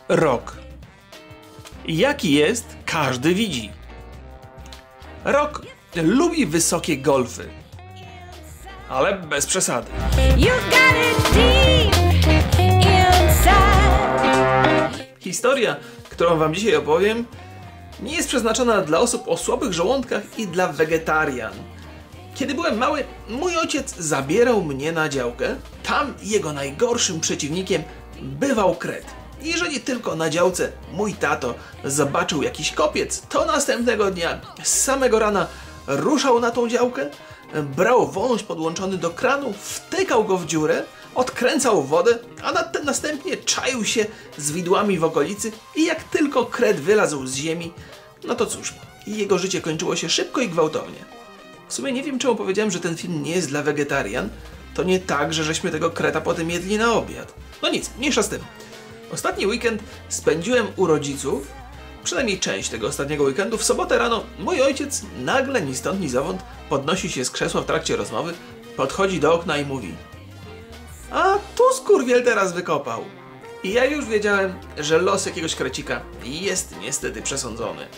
Rock. Jaki jest, każdy widzi. Rock lubi wysokie golfy, ale bez przesady. Historia, którą wam dzisiaj opowiem, nie jest przeznaczona dla osób o słabych żołądkach i dla wegetarian. Kiedy byłem mały, mój ojciec zabierał mnie na działkę. Tam jego najgorszym przeciwnikiem bywał kret. Jeżeli tylko na działce mój tato zobaczył jakiś kopiec, to następnego dnia z samego rana ruszał na tą działkę, brał wąż podłączony do kranu, wtykał go w dziurę, odkręcał wodę, a następnie czaił się z widłami w okolicy i jak tylko kret wylazł z ziemi, no to cóż, jego życie kończyło się szybko i gwałtownie. W sumie nie wiem, czemu powiedziałem, że ten film nie jest dla wegetarian. To nie tak, że żeśmy tego kreta potem jedli na obiad. No nic, mniejsza z tym. Ostatni weekend spędziłem u rodziców, przynajmniej część tego ostatniego weekendu. W sobotę rano mój ojciec nagle, ni stąd, ni zowąd, podnosi się z krzesła w trakcie rozmowy, podchodzi do okna i mówi: a tu skurwiel teraz wykopał. I ja już wiedziałem, że los jakiegoś krecika jest niestety przesądzony.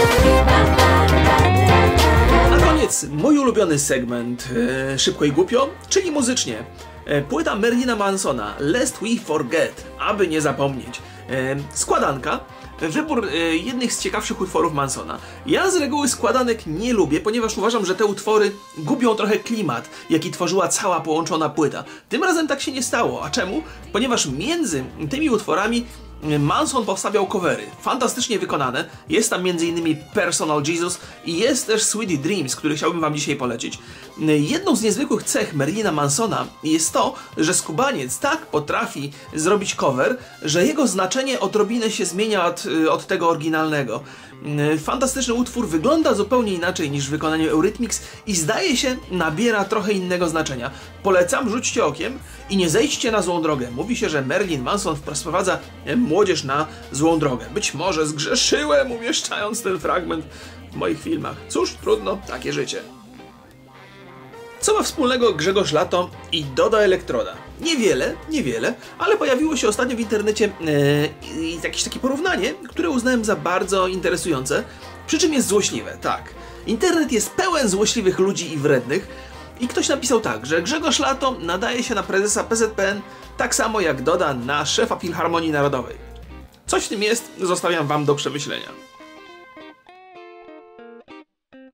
Na koniec mój ulubiony segment Szybko i Głupio, czyli muzycznie. Płyta Marilina Mansona, Lest We Forget, aby nie zapomnieć. Składanka, wybór jednych z ciekawszych utworów Mansona. Ja z reguły składanek nie lubię, ponieważ uważam, że te utwory gubią trochę klimat, jaki tworzyła cała połączona płyta. Tym razem tak się nie stało. A czemu? Ponieważ między tymi utworami Manson powstawiał covery, fantastycznie wykonane. Jest tam m.in. Personal Jesus i jest też Sweetie Dreams, który chciałbym wam dzisiaj polecić. Jedną z niezwykłych cech Marilina Mansona jest to, że skubaniec tak potrafi zrobić cover, że jego znaczenie odrobinę się zmienia od tego oryginalnego. Fantastyczny utwór wygląda zupełnie inaczej niż w wykonaniu Eurythmics i zdaje się nabiera trochę innego znaczenia. Polecam, rzućcie okiem i nie zejdźcie na złą drogę. Mówi się, że Marilyn Manson sprowadza młodzież na złą drogę. Być może zgrzeszyłem, umieszczając ten fragment w moich filmach. Cóż, trudno, takie życie. Co ma wspólnego Grzegorz Lato i Doda Elektroda? Niewiele, ale pojawiło się ostatnio w internecie jakieś takie porównanie, które uznałem za bardzo interesujące, przy czym jest złośliwe, tak. Internet jest pełen złośliwych ludzi i wrednych i ktoś napisał tak, że Grzegorz Lato nadaje się na prezesa PZPN tak samo jak Doda na szefa Filharmonii Narodowej. Coś w tym jest, zostawiam wam do przemyślenia.